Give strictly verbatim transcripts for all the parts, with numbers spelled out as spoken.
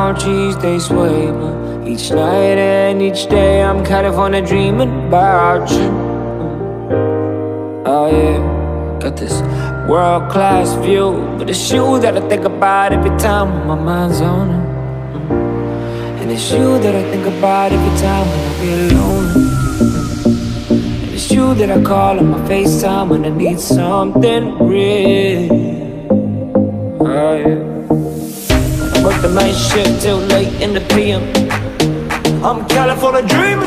palm trees, they sway me. Each night and each day I'm California dreaming about you. Oh yeah, got this world-class view, but it's you that I think about every time when my mind's on it. And it's you that I think about every time when I get lonely. And it's you that I call on my FaceTime when I need something real. Oh yeah, I work the night shift till late in the P M. I'm California dreaming.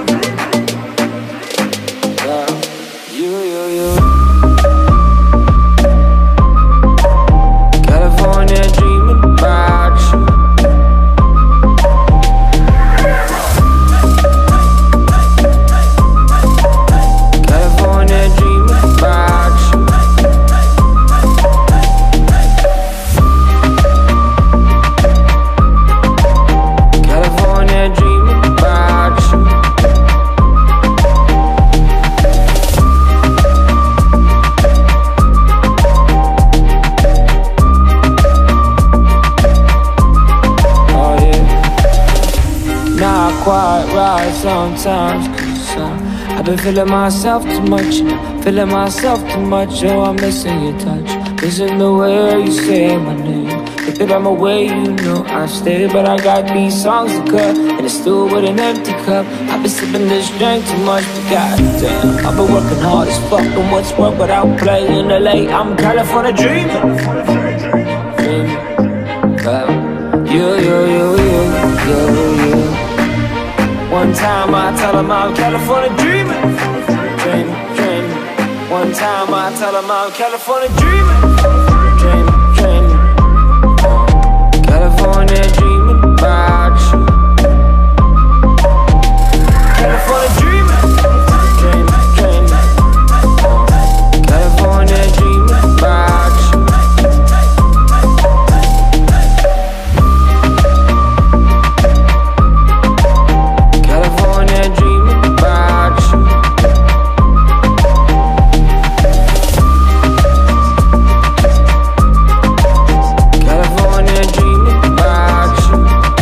Yeah, you, you, you. California dreaming about you. California dreaming about you. California dreaming about you. Oh yeah, not quite right sometimes, 'cause uh, I've been feeling myself too much, feeling myself too much. Oh, I'm missing your touch, missing the way you say my name. If that I'm away, you know I stay, but I got these songs to cut, and it's still with an empty cup. I've been sipping this drink too much, but goddamn, I've been working hard as fuck, and what's work without playing L A? I'm California dreaming. Dreaming. Uh, you, you, you, you, you, you. One time I tell them I'm California dreaming. Dreaming, dreaming. One time I tell them I'm California dreaming. Dreaming, dreaming. California dreaming about you. California dreaming. Dreaming, dreaming. California dreaming about you. California dreaming about you. California dreaming about you.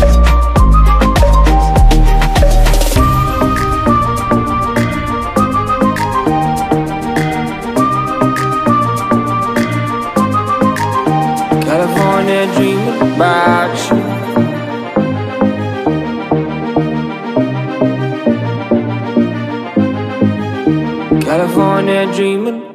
California dreaming about you. California dreaming